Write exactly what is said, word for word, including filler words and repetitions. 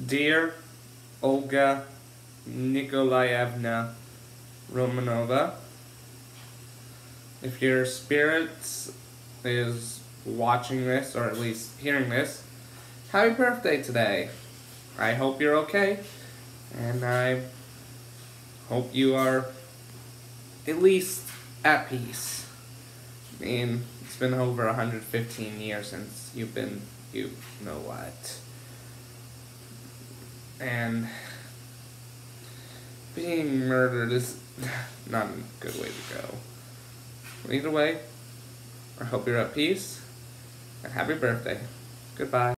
Dear Olga Nikolaevna Romanova, if your spirits is watching this, or at least hearing this, happy birthday today. I hope you're okay, and I hope you are at least at peace. I mean, it's been over one hundred fifteen years since you've been, you know what. And being murdered is not a good way to go. But either way, I hope you're at peace, and happy birthday. Goodbye.